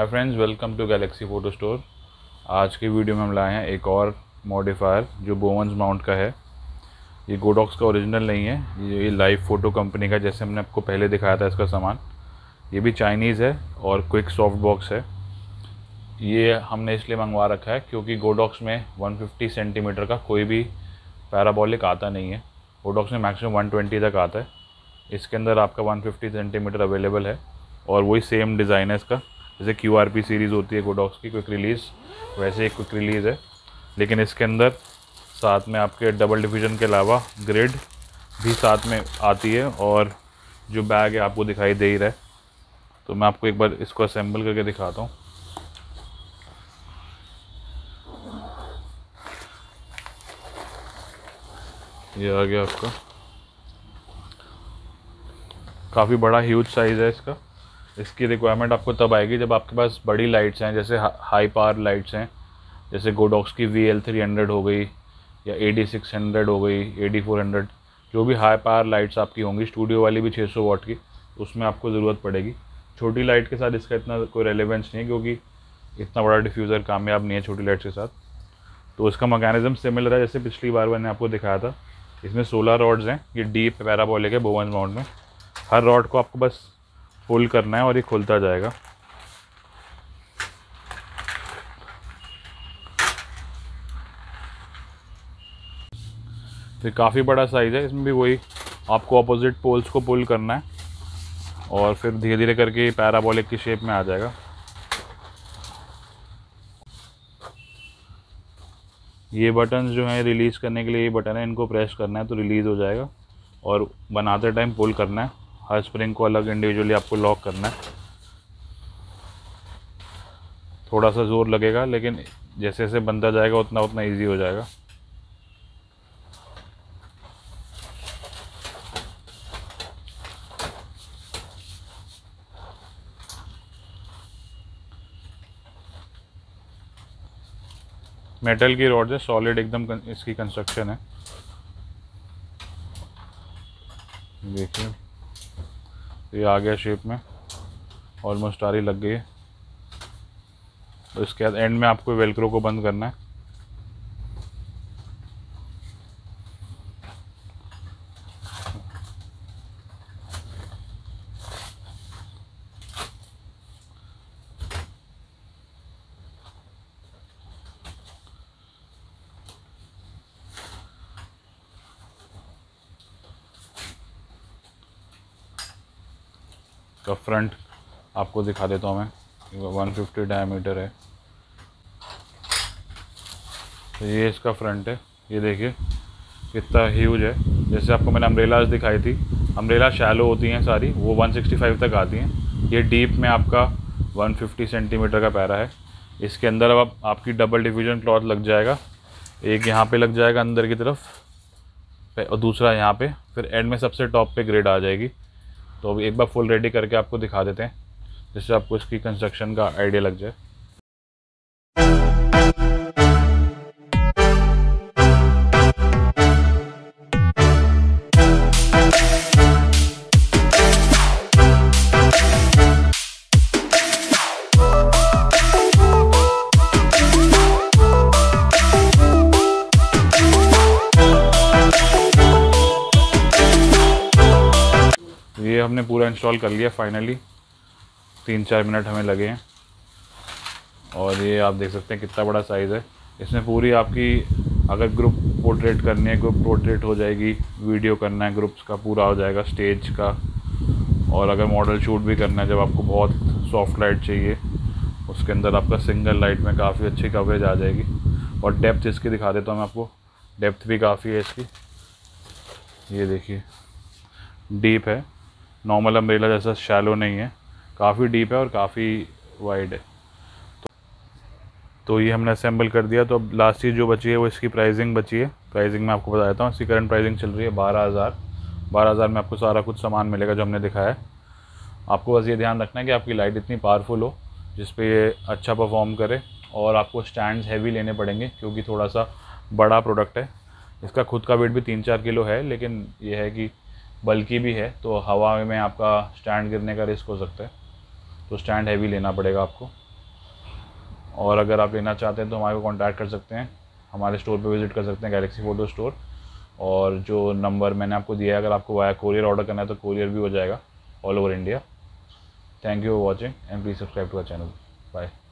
Hi friends, welcome to Galaxy Photo Store. आज की video में हम लाए हैं एक और मॉडिफायर जो बोवंस माउंट का है। ये गोडॉक्स का ओरिजिनल नहीं है, ये लाइव फ़ोटो कंपनी का, जैसे हमने आपको पहले दिखाया था इसका सामान। ये भी चाइनीज़ है और क्विक सॉफ्ट बॉक्स है। ये हमने इसलिए मंगवा रखा है क्योंकि गोडॉक्स में 150 सेंटीमीटर का कोई भी पैराबोलिक आता नहीं है। गोडॉक्स में मैक्सिमम 120 तक आता है। इसके अंदर आपका 150 सेंटीमीटर अवेलेबल है और वही सेम डिज़ाइन है इसका। जैसे QRP सीरीज़ होती है गोडॉक्स की क्विक रिलीज़, वैसे एक क्विक रिलीज़ है, लेकिन इसके अंदर साथ में आपके डबल डिवीज़न के अलावा ग्रिड भी साथ में आती है और जो बैग है आपको दिखाई दे ही रहा है। तो मैं आपको एक बार इसको असेंबल करके दिखाता हूँ। ये आ गया आपका, काफ़ी बड़ा ह्यूज साइज़ है इसका। इसकी रिक्वायरमेंट आपको तब आएगी जब आपके पास बड़ी लाइट्स हैं, जैसे हाई पावर लाइट्स हैं, जैसे गोडॉक्स की VL300 हो गई या AD600 हो गई, AD400, जो भी हाई पावर लाइट्स आपकी होंगी, स्टूडियो वाली भी 600 वाट की, उसमें आपको ज़रूरत पड़ेगी। छोटी लाइट के साथ इसका इतना कोई रेलेवेंस नहीं है क्योंकि इतना बड़ा डिफ्यूज़र कामयाब नहीं है छोटी लाइट्स के साथ। तो इसका मैकेनिज़्म सिमिलर है जैसे पिछली बार मैंने आपको दिखाया था। इसमें 16 रॉड्स हैं। ये डीप पैराबोलिक है बोवंस माउंट में। हर रॉड को आपको बस पुल करना है और ये खुलता जाएगा। तो काफ़ी बड़ा साइज़ है। इसमें भी वही आपको अपोजिट पोल्स को पुल करना है और फिर धीरे धीरे करके पैराबोलिक की शेप में आ जाएगा। ये बटन जो हैं रिलीज़ करने के लिए, ये बटन है, इनको प्रेस करना है तो रिलीज़ हो जाएगा और बनाते टाइम पुल करना है। हर स्प्रिंग को अलग इंडिविजुअली आपको लॉक करना है। थोड़ा सा ज़ोर लगेगा लेकिन जैसे जैसे बनता जाएगा उतना उतना ईजी हो जाएगा। मेटल की रॉड है, सॉलिड एकदम इसकी कंस्ट्रक्शन है। देखिए ये आ गया शेप में, ऑलमोस्ट आरी लग गई है। तो इसके बाद एंड में आपको वेलक्रो को बंद करना है। का फ्रंट आपको दिखा देता हूँ मैं। 150 डायमीटर है, तो ये इसका फ्रंट है। ये देखिए कितना ह्यूज है। जैसे आपको मैंने अम्ब्रेलाज दिखाई थी, अम्ब्रेला शैलो होती हैं सारी, वो 165 तक आती हैं। ये डीप में आपका 150 सेंटीमीटर का पैरा है। इसके अंदर अब आपकी डबल डिवीज़न क्लॉथ लग जाएगा। एक यहाँ पे लग जाएगा अंदर की तरफ और दूसरा यहाँ पे, फिर एंड में सबसे टॉप पे ग्रिड आ जाएगी। तो अभी एक बार फुल रेडी करके आपको दिखा देते हैं जिससे आपको इसकी कंस्ट्रक्शन का आइडिया लग जाए। ये हमने पूरा इंस्टॉल कर लिया फाइनली। 3-4 मिनट हमें लगे हैं और ये आप देख सकते हैं कितना बड़ा साइज़ है। इसमें पूरी आपकी अगर ग्रुप पोर्ट्रेट करनी है, ग्रुप पोर्ट्रेट हो जाएगी। वीडियो करना है ग्रुप्स का, पूरा हो जाएगा, स्टेज का। और अगर मॉडल शूट भी करना है, जब आपको बहुत सॉफ्ट लाइट चाहिए, उसके अंदर आपका सिंगल लाइट में काफ़ी अच्छी कवरेज आ जाएगी। और डेप्थ इसकी दिखा देता हूँ मैं आपको। डेप्थ भी काफ़ी है इसकी। ये देखिए डीप है, नॉर्मल अम्ब्रेला जैसा शैलो नहीं है, काफ़ी डीप है और काफ़ी वाइड है। तो ये हमने असेंबल कर दिया। तो अब लास्ट चीज़ जो बची है वो इसकी प्राइसिंग बची है। प्राइसिंग मैं आपको बता देता हूँ। इसकी करंट प्राइसिंग चल रही है 12,000 में आपको सारा कुछ सामान मिलेगा जो हमने दिखाया है। आपको बस ये ध्यान रखना है कि आपकी लाइट इतनी पावरफुल हो जिस पे ये अच्छा परफॉर्म करे। और आपको स्टैंड्स हैवी लेने पड़ेंगे क्योंकि थोड़ा सा बड़ा प्रोडक्ट है। इसका खुद का वेट भी 3-4 किलो है, लेकिन ये है कि बल्कि भी है, तो हवा में आपका स्टैंड गिरने का रिस्क हो सकता है, तो स्टैंड हैवी लेना पड़ेगा आपको। और अगर आप लेना चाहते हैं तो हमारे को कॉन्टैक्ट कर सकते हैं, हमारे स्टोर पे विज़िट कर सकते हैं, गैलेक्सी फ़ोटो स्टोर। और जो नंबर मैंने आपको दिया है, अगर आपको वाया कोरियर ऑर्डर करना है तो कोरियर भी हो जाएगा all over India. Thank you for watching and please subscribe to our channel. Bye.